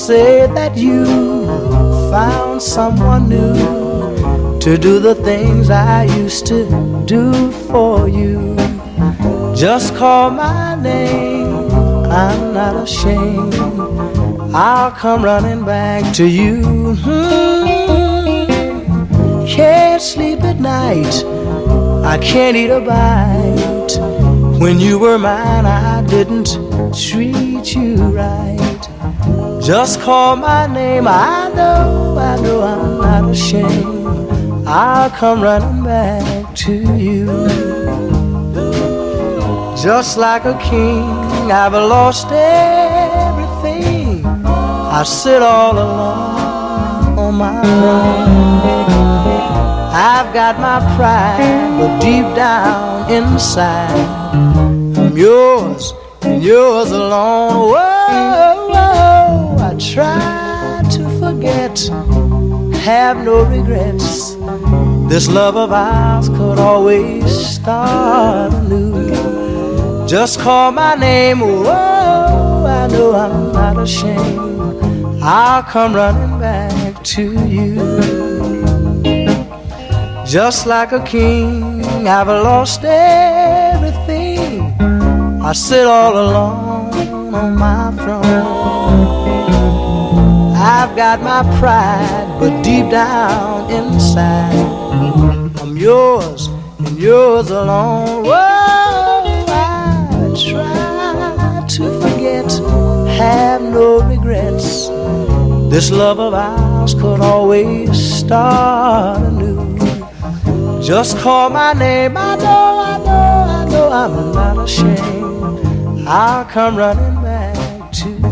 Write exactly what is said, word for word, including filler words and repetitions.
say that you found someone new to do the things I used to do for you. Just call my name, I'm not ashamed. I'll come running back to you. hmm. Can't sleep at night, I can't eat a bite. When you were mine, I didn't treat you right. Just call my name, I know, I know I'm not ashamed. I'll come running back to you. Just like a king, I've lost everything. I sit all alone on my throne. I've got my pride, but deep down inside, I'm yours and yours alone. Whoa, whoa, I try to forget, have no regrets. This love of ours could always start anew. Just call my name, whoa, I know I'm not ashamed. I'll come running back to you. Just like a king, I've lost everything. I sit all alone on my throne. I've got my pride, but deep down inside, I'm yours and yours alone. Whoa, I try to forget, have no regrets. This love of ours could always start anew. Just call my name, I know, I know, I know I'm not ashamed. I'll come running back to you.